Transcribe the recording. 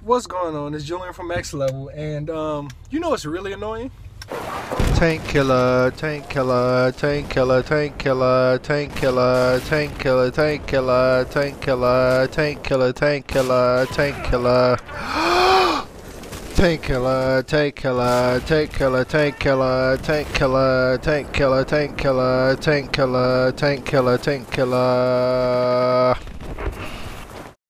What's going on? It's Julian from X Level, and you know what's really annoying? Tank killer, tank killer, tank killer, tank killer, tank killer, tank killer, tank killer, tank killer, tank killer, tank killer, tank killer. Tank killer, tank killer, tank killer, tank killer, tank killer, tank killer, tank killer, tank killer, tank killer, tank killer.